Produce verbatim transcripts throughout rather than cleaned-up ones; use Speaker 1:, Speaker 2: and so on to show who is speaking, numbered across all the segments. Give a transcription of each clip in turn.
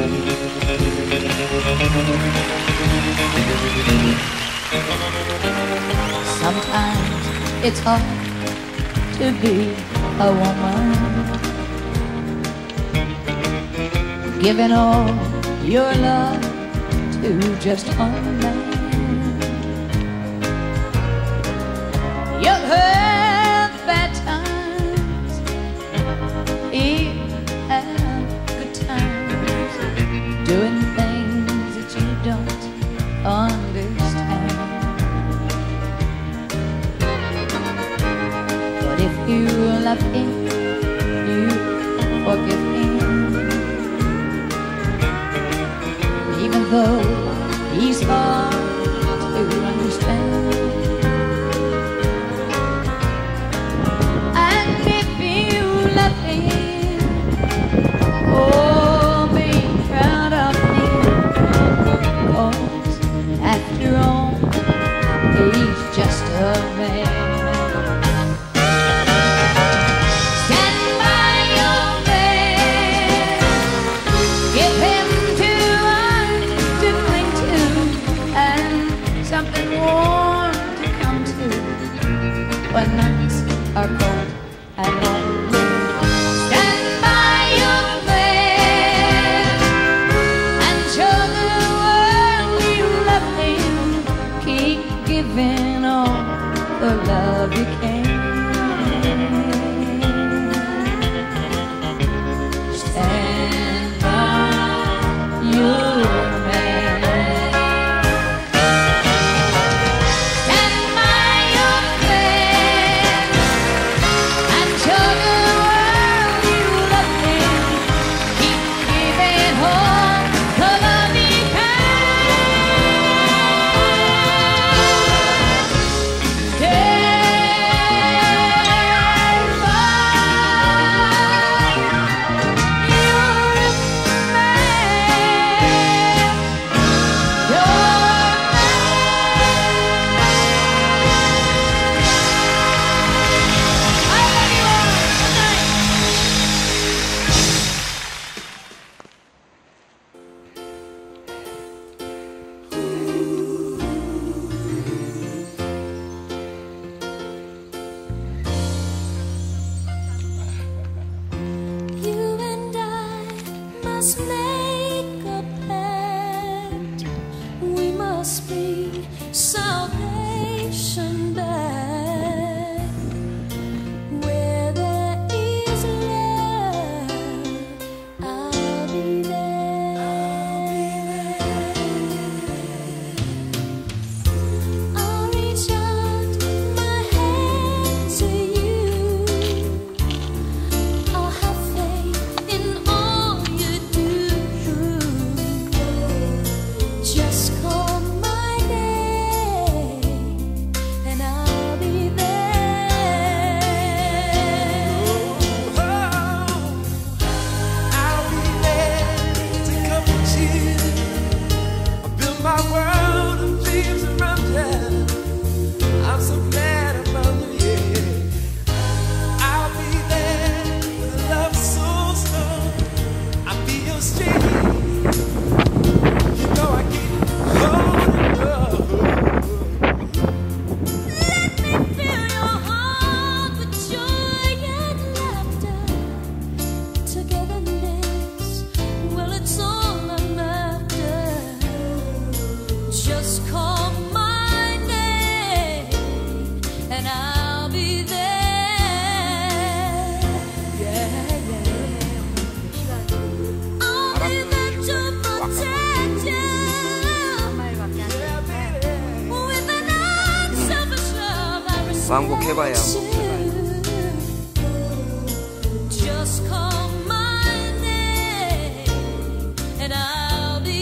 Speaker 1: Sometimes it's hard to be a woman, giving all your love to just one man. You've had bad times, you have good times, doing things that you don't understand. But if you love him, you forgive him, even though he's hard to understand. And if you love him, oh, be proud of him, 'cause after all, he's just a man. When nights are cold and lonely, stand by your man and show the world you love him. Keep giving all the love you can. Stand by your make a pact. We must be salvation back. Where there is love, I'll be there. I'll reach out my hand to you. I'll have faith in all you do. Just call my name and I'll be there.
Speaker 2: I'll be there to comfort you. I build my world of dreams around you. I'm so glad I found you, yeah. I'll be there with a love so strong. I'll be your strength. You know I keep holding on.
Speaker 1: Let me fill your heart with joy and laughter. Togetherness, well, it's all I'm after. Just call my name and I'll be there. Yeah, yeah. I'll be there to protect you with an unselfish love I respect.
Speaker 3: 왕복해봐야
Speaker 1: you. Just call my name and I'll be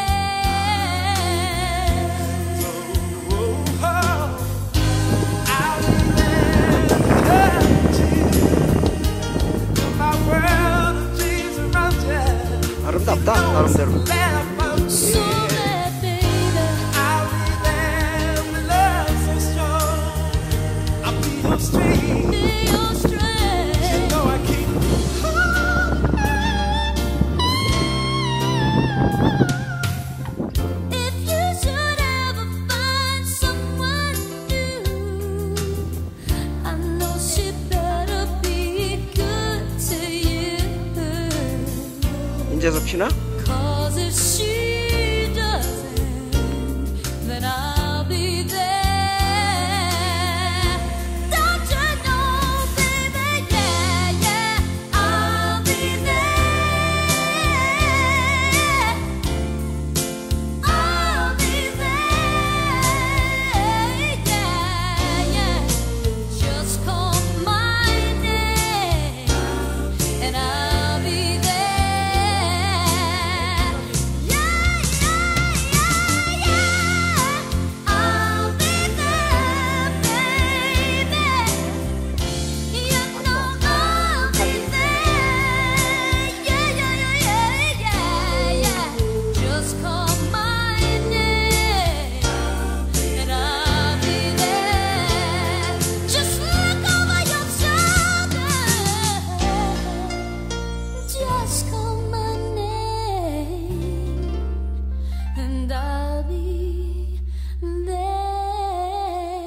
Speaker 1: there.
Speaker 2: Oh, I'll be there to comfort you. Build my world of dreams around you.
Speaker 3: 아름답다 나름대로.
Speaker 2: Glad I found you,
Speaker 1: So
Speaker 2: yeah.
Speaker 1: that, baby,
Speaker 2: I'll be there with love so strong. I'll be your strength.
Speaker 1: be your
Speaker 2: You
Speaker 1: strength.
Speaker 2: know I keep holding on.
Speaker 3: gdzie zaczyna?
Speaker 1: Cause if she doesn't, then I'll be there. Don't you know, baby, yeah, yeah, I'll be there. I'll be there, yeah, yeah. Just call my name and I'll be there. Just call my name and I'll be there.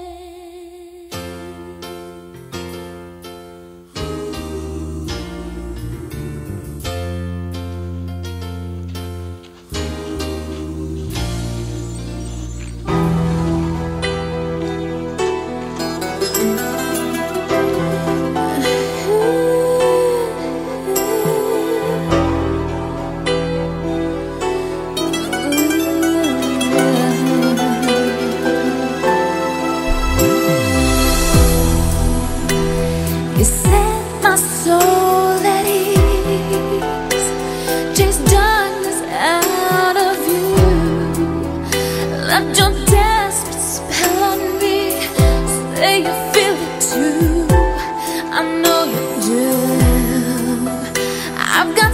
Speaker 1: You set my soul at ease, chase darkness out of you, left your desperate spell on me. Say you feel it too, I know you do. I've got